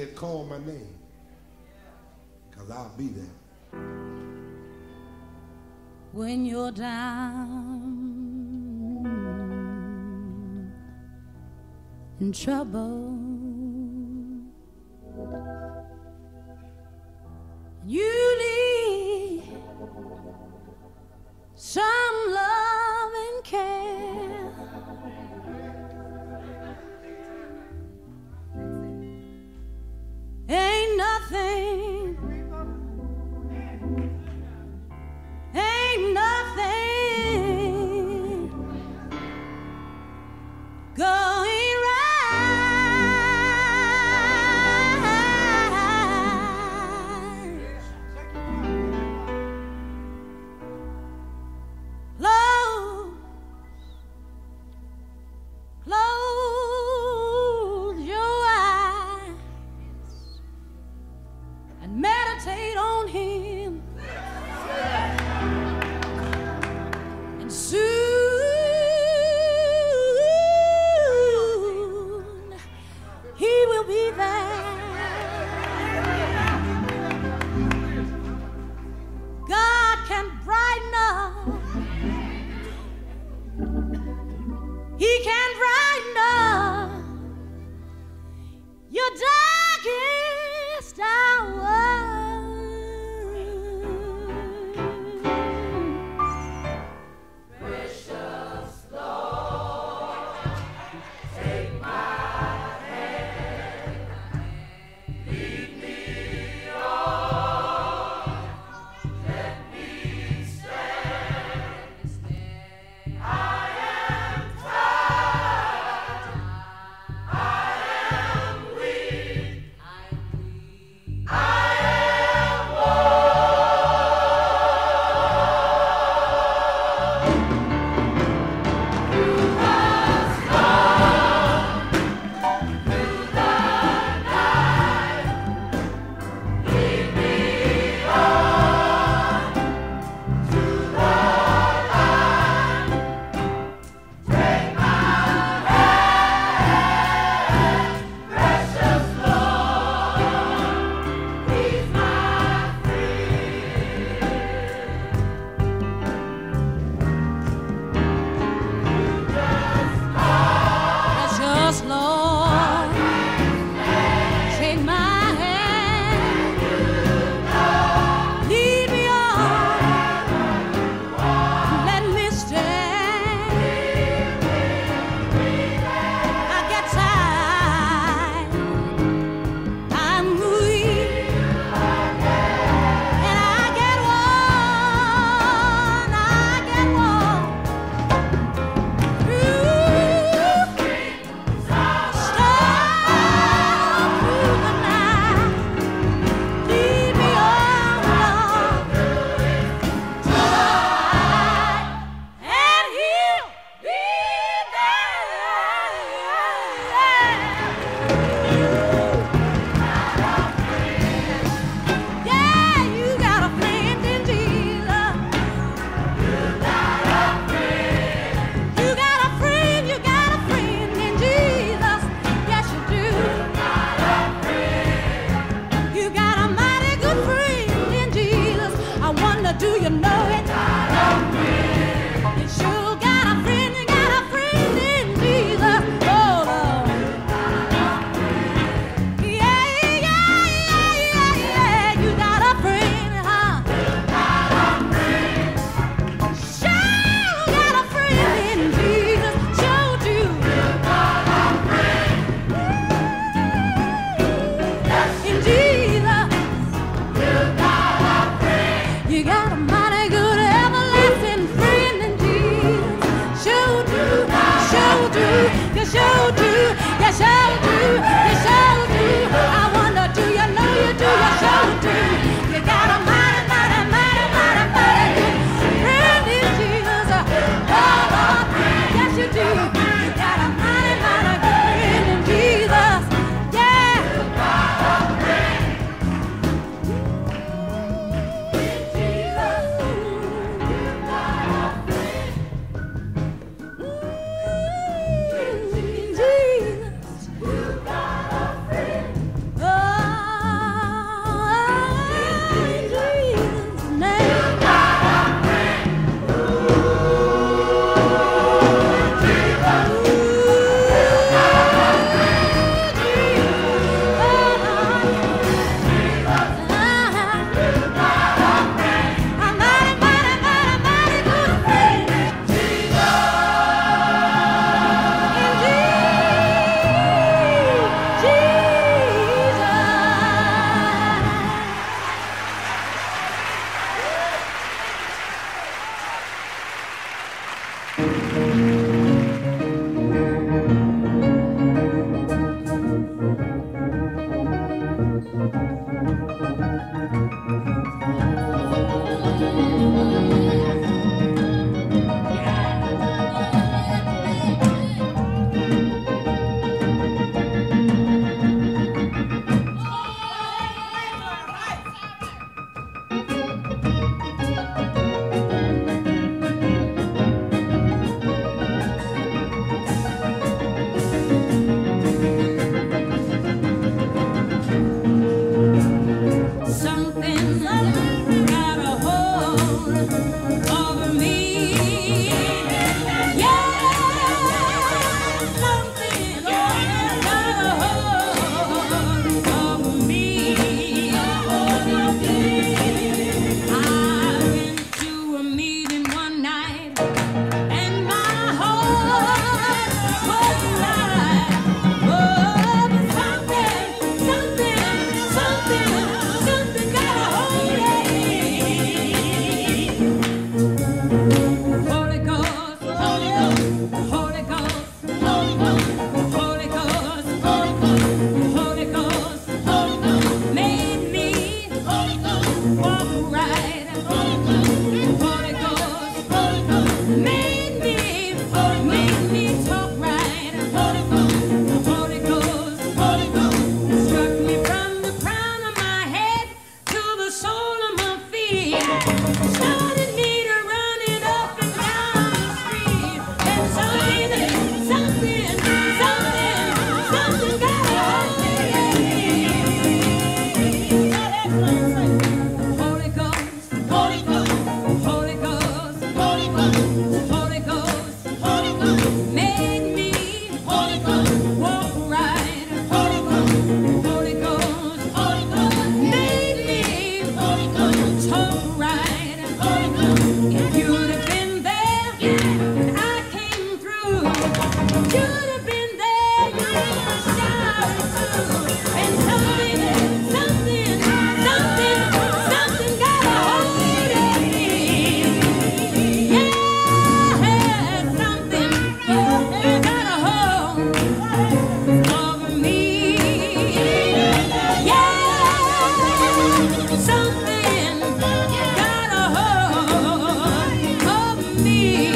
said, call my name, because I'll be there. When you're down in trouble, you need some love and care. Ain't nothing going right. Close your eyes and meditate on Him, and soon He will be there. God can brighten up, He can brighten up your darkest hour. I am tired.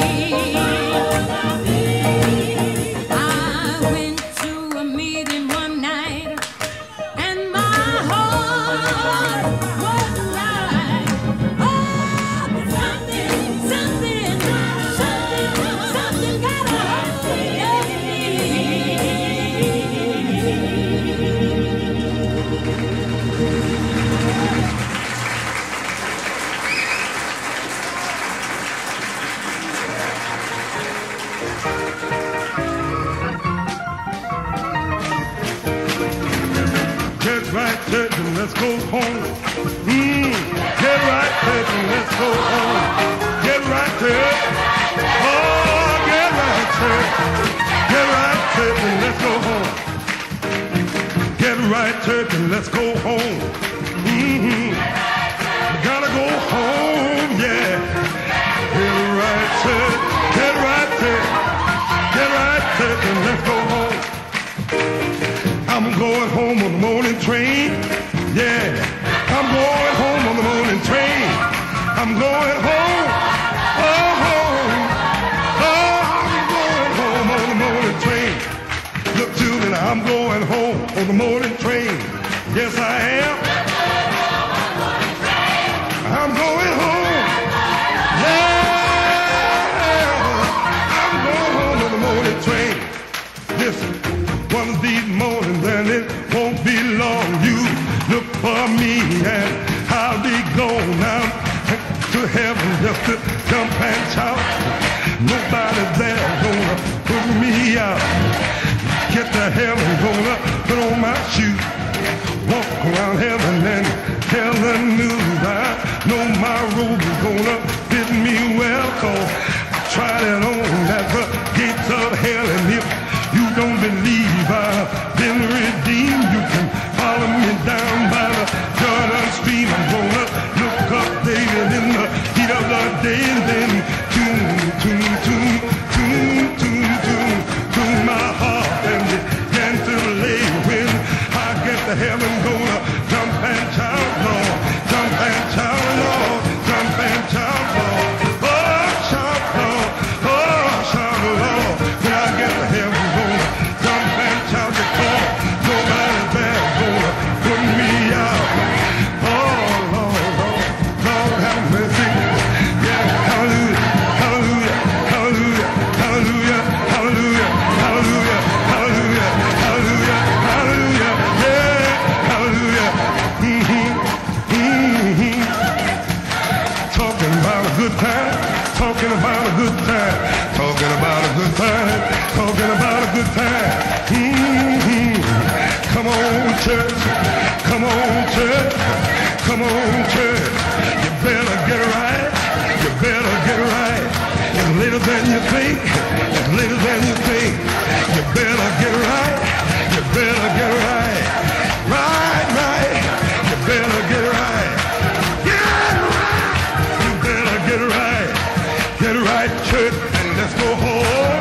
I went to a meeting one night, and my heart was right. Oh, but something got a hold of me. Get right, church, and let's go home. Get right, church, and let's go home. Get right, church. Oh, get right, church. Get right, church, and let's go home. Get right, church, and let's go home. We gotta go home, yeah. Get right, church. Get right, church. Get right, church, and let's go home. I'm going home on the morning train. Yeah, I'm going home on the morning train. I'm going home. Oh, home. Oh, I'm going home on the morning train. Look, children, I'm going home on the morning train. Yes, I am. I'm going home. Yeah, I'm going home on the morning train. Listen. One of these mornings and it won't be long. You look for me and I'll be gone out to heaven just to jump and shout. Nobody there gonna put me out. Get to heaven, gonna put on my shoes, walk around heaven and tell the news. I know my robe is gonna fit me well, 'cause I tried it on at the gates of hell. And if you don't believe I've been redeemed, you can follow me down by the Jordan stream. I'm gonna look up David in the heat of the day, and then tune my heart and begin to lay. When I get to heaven, gonna jump and shout, Lord, jump and shout, Lord, jump and shout, Lord, oh, shout, Lord, oh, shout, Lord. When I get to heaven, gonna jump and shout, because nobody there gonna put me out. Oh, Lord, Lord, Lord, have mercy. Yeah, hallelujah, hallelujah, hallelujah, hallelujah, hallelujah, hallelujah, hallelujah, hallelujah, hallelujah, yeah, hallelujah. Talking about a good time, talking about a good time, talking about a good time, talking about a good time. Come on, church, come on, church, come on, church. You better get right, you better get right. It's later than you think, it's later than you think. You better get right, you better get right. Right, right, you better get right. Get right, you better get right. Get right, church, and let's go home.